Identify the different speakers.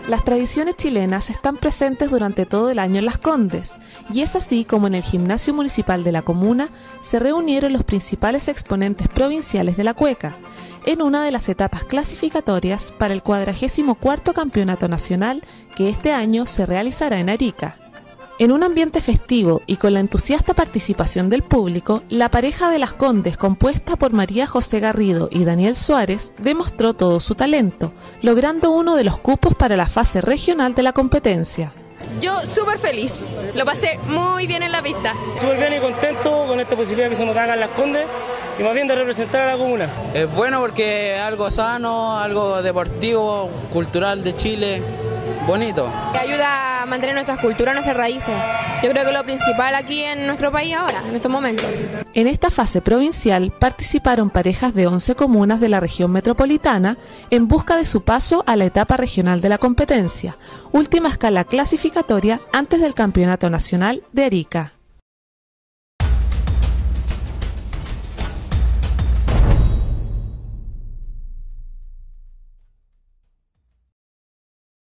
Speaker 1: Las tradiciones chilenas están presentes durante todo el año en Las Condes, y es así como en el gimnasio municipal de la comuna se reunieron los principales exponentes provinciales de la cueca, en una de las etapas clasificatorias para el 44º Campeonato Nacional que este año se realizará en Arica. En un ambiente festivo y con la entusiasta participación del público, la pareja de Las Condes, compuesta por María José Garrido y Daniel Suárez, demostró todo su talento, logrando uno de los cupos para la fase regional de la competencia.
Speaker 2: Yo súper feliz, lo pasé muy bien en la pista.
Speaker 3: Súper bien y contento con esta posibilidad que se nos da acá en Las Condes y más bien de representar a la comuna.
Speaker 4: Es bueno porque es algo sano, algo deportivo, cultural de Chile. Bonito.
Speaker 2: Que ayuda a mantener nuestras culturas, nuestras raíces. Yo creo que es lo principal aquí en nuestro país ahora, en estos momentos.
Speaker 1: En esta fase provincial participaron parejas de 11 comunas de la región metropolitana en busca de su paso a la etapa regional de la competencia, última escala clasificatoria antes del Campeonato Nacional de Arica.